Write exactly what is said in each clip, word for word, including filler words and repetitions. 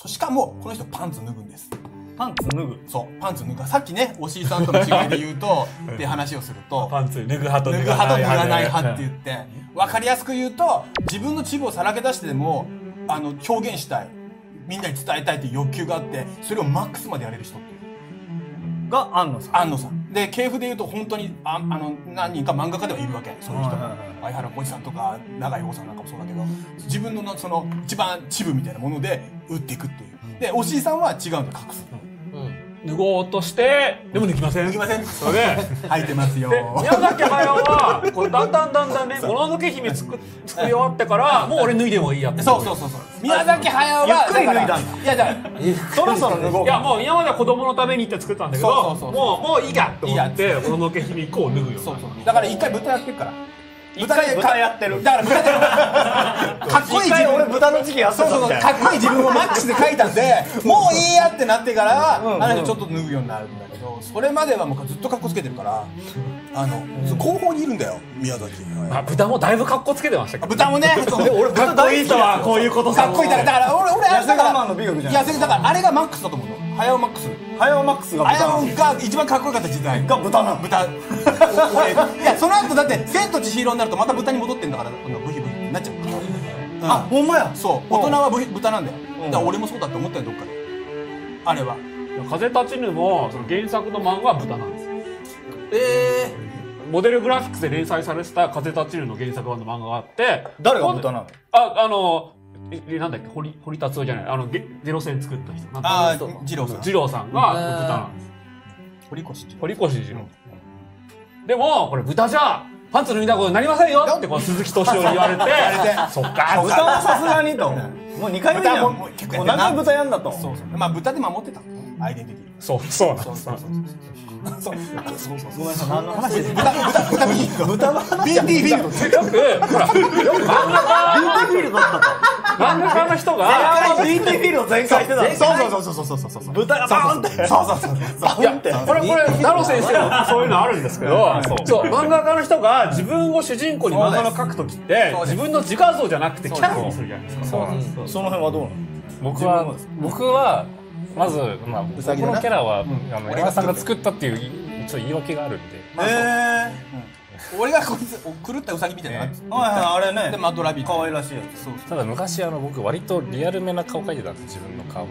しかもこの人パンツ脱ぐんです。 パンツ脱ぐ。 そうパンツ脱ぐ。さっきねおしいさんとの違いで言うとって話をすると、 パンツ脱ぐ派と脱ぐ派と脱がない派って言って、分かりやすく言うと自分のチブをさらけ出してでもあの表現したい、みんなに伝えたいっていう欲求があって、それをマックスまでやれる人っていうが安野さん。 安野さんで、系譜で言うと本当にああの何人か漫画家ではいるわけ、そういう人が。相原浩二さんとか永井豪さんなんかもそうだけど、自分のその一番チブみたいなもので打っていくっていう。でおしいさんは違うんで隠す。 脱ごうとしてでも脱ぎません。 脱ぎません。 それで履いてますよ。 宮崎駿はこうだんだんだんだんね、もののけ姫作作り終わってからもう俺脱いでもいいやって。 そうそうそうそう。宮崎駿はゆっくり脱いだんだ。 いやだからそろそろ脱ごう。いやもう今までは子供のためにって作ったんだけど、 そうそうそうもうもういいやと思ってもののけ姫以降脱ぐよ。 そうそう。だから一回豚やってるから。 豚で豚やってる。 だから豚でかっこいい自分。 俺豚の時期やってたみたいな。 かっこいい自分をマックスで書いたんで、もういいやってなってからあの人ちょっと脱ぐようになるんだけど、それまではもうずっとかっこつけてるから、あの後方にいるんだよ宮崎。 あ、豚もだいぶかっこつけてましたけど。 豚もね。 俺豚大好きだわ、こういうことさ。 かっこいいだから、だから俺俺痩せ我慢の美学じゃない。 痩せだからあれがマックスだと思うの。早尾マックス。 早尾マックスが豚。 早尾が一番かっこよかった時代が豚なの。 豚。いやその後だって千と千尋になるとまた豚に戻ってんだから、ブヒブヒになっちゃう。 あ、ほんまや。 そう大人は豚なんだよ。だから俺もそうだって思ったよどっかで。あれは風立ちぬもその原作の漫画は豚なんですよ。 ええ。 モデルグラフィックスで連載されてた風立ちぬの原作版の漫画があって。 誰が豚なの？ あ、あのえなんだっけ、堀堀達夫じゃない、あのゼロ戦作った人。 ああ二郎さん。 二郎さんが豚なんです。 堀越堀越二郎。でもこれ豚じゃパンツ脱いだことになりませんよってこう鈴木敏夫に言われて、そっか豚はさすがにと。もうにかいめじゃん。もう何回豚やんだと。 そうそう。まあ豚で守ってたアイデンティティ。 そうそうなんです。 そうそうそう。 ごめんなさい、何の話です豚豚豚ビールド。豚の話。ビーティーフィールド。 よくほら漫画家ビーティーフィールドだったと。 漫画家の人がビーティーフィールド全開してた。 そうそうそうそうそうそうそう。 豚がバーンって。そうそうそう。 いやこれこれ太郎先生もそういうのあるんですけど、そう漫画家の人が自分を主人公に漫画の描くときって自分の自画像じゃなくてキャラにするじゃないですか。 そうなんです。その辺はどうなの？ 僕は僕はまずまあ僕のキャラはあの山田さんが作ったっていう一応言い訳があるんで。 ええ。俺がこいつ狂ったウサギみたいな。はいはい、あれね。 でマッドラビット。 可愛らしいやつ。 そう。 ただ昔あの僕割とリアルめな顔描いてたんです自分の顔って。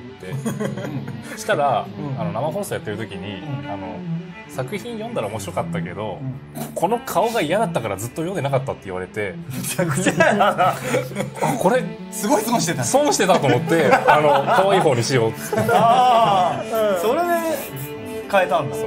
したらあの生放送やってる時にあの作品読んだら面白かったけどこの顔が嫌だったからずっと読んでなかったって言われて。めちゃくちゃこれすごい損してた。 損してたと思ってあの可愛い方にしようっつって。 ああ、それで変えたんだ。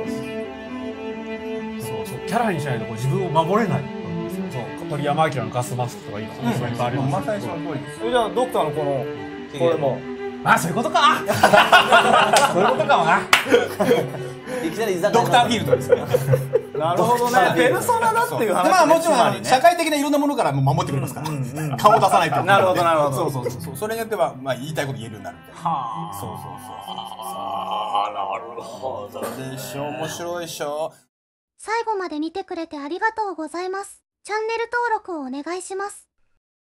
キャラにしないとこう自分を守れない。そう鳥山明のガスマスクとかいいのいっぱいあります。 まさにその通りです。 それじゃあドクターのこのこれもあ、そういうことか。そういうことかもな。 いきなり居酒屋ドクターフィールドですね。 なるほどね。ペルソナだっていう話。 まあもちろん社会的ないろんなものからも守ってくれますから。顔を出さないと。 なるほどなるほど。 そうそうそう。それによってはまあ言いたいこと言えるようになるみたいな。はあ。そうそうそう。ああ、なるほどでしょ。面白いでしょ。 最後まで見てくれてありがとうございます。チャンネル登録をお願いします。